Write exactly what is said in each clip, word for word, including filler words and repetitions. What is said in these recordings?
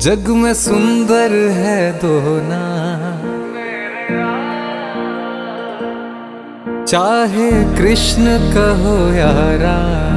जग में सुंदर है दोना, चाहे कृष्ण कहो यारा।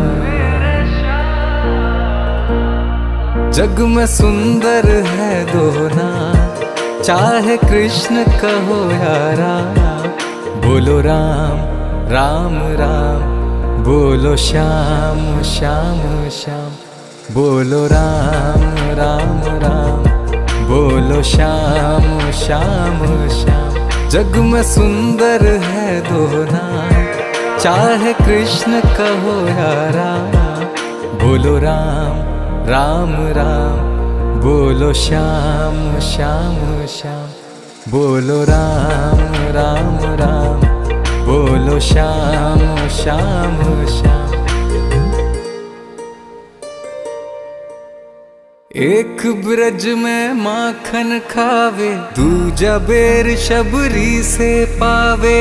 जग में सुंदर है दोना, चाहे कृष्ण कहो यारा। बोलो राम राम राम, बोलो श्याम श्याम श्याम। बोलो राम राम राम, बोलो श्याम श्याम श्याम। जग में सुंदर है दोना, चाहे कृष्ण कहो यारा। बोलो राम राम राम, बोलो श्याम श्याम श्याम। बोलो राम राम राम, बोलो श्याम श्याम श्याम। एक ब्रज में माखन खावे, दूजा बेर शबरी से पावे।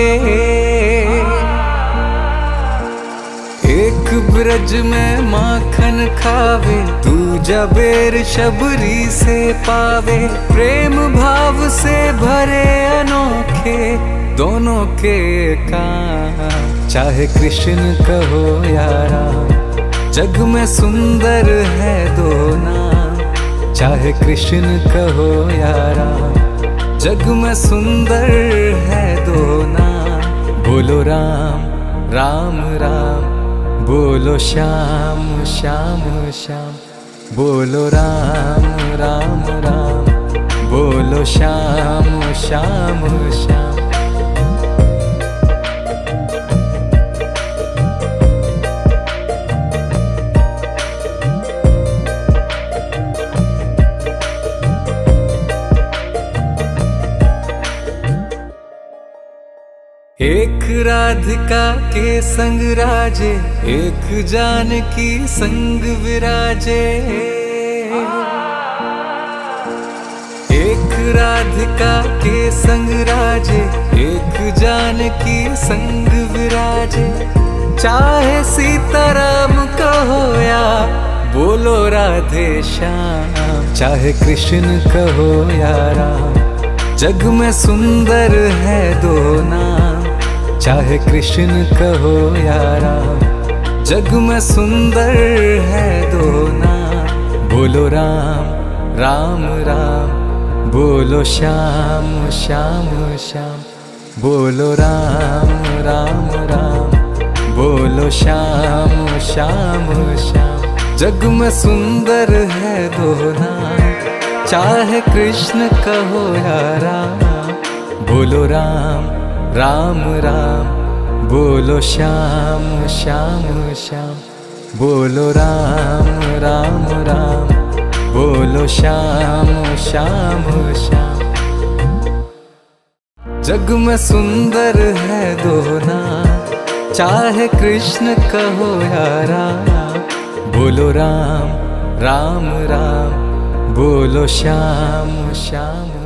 एक ब्रज में माखन खावे, दूजा बेर शबरी से पावे। प्रेम भाव से भरे अनोखे दोनों के काम, चाहे कृष्ण कहो यारा। जग में सुंदर है दोना, चाहे कृष्ण कहो यारा। जग में सुंदर है दोना। बोलो राम राम राम, बोलो श्याम श्याम श्याम। बोलो राम राम राम, बोलो श्याम श्याम श्याम। एक राधिका के संग राजे, एक जानकी संग विराजे। एक राधिका के संग राजे, एक जानकी संग विराजे। चाहे सीताराम कहो या बोलो राधे श्याम, चाहे कृष्ण कहो यारा। जग में सुंदर है दोना, चाहे कृष्ण कहो यारा। जग में सुंदर है दोना। बोलो राम राम राम, बोलो श्याम श्याम श्याम। बोलो राम राम राम, बोलो श्याम श्याम श्याम। जग में सुंदर है दोना, चाहे कृष्ण कहो यारा। बोलो राम राम राम, बोलो श्याम श्याम श्याम। बोलो राम राम राम, बोलो श्याम श्याम श्याम। जग में सुंदर है दोना, चाहे कृष्ण कहो यारा। बोलो राम राम राम, बोलो श्याम श्याम।